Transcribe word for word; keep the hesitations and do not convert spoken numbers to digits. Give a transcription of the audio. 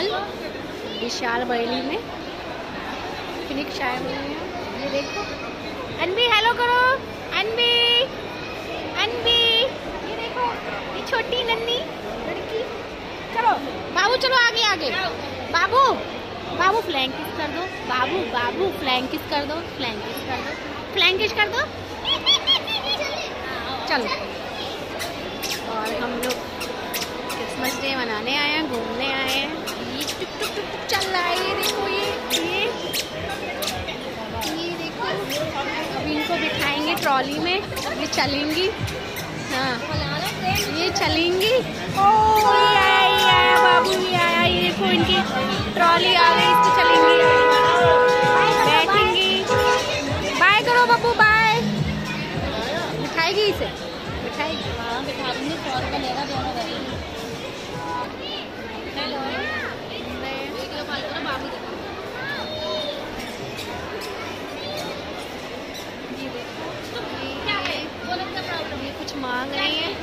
Mall विशाल बरेली में Phoenix आए हुए हैं। ये देखो अनबी हेलो करो, अनबी अनबी ये देखो ये छोटी नन्ही लड़की। चलो बाबू चलो आगे आगे, बाबू बाबू फ्लैंक किस कर दो, बाबू बाबू फ्लैंक किस कर दो, फ्लैंक किस कर दो, फ्लैंक किस कर दो। चलो और हम लोग क्रिसमस डे मनाने आए हैं, घूमने आए हैं। ये टुक टुक टुक टुक चल रहा है, ये देखो ये ये ये देखो। अभी इनको बिठाएंगे ट्रॉली में, ये चलेंगी। हाँ ये चलेंगी। ओ ये आया ये आया बाबू ये आया, ये देखो इनकी ट्रॉली आ गई, इसको चलेंगी बैठेंगी। बाय करो बाबू बाय। बिठाएगी इसे, बिठाएगी। हाँ बिठा दूंगी, सौ रुपये लेगा दोनों बैठे। हेलो एक किलो पाल करो बाबू देखो। ये देखो ये कुछ मांग रही है।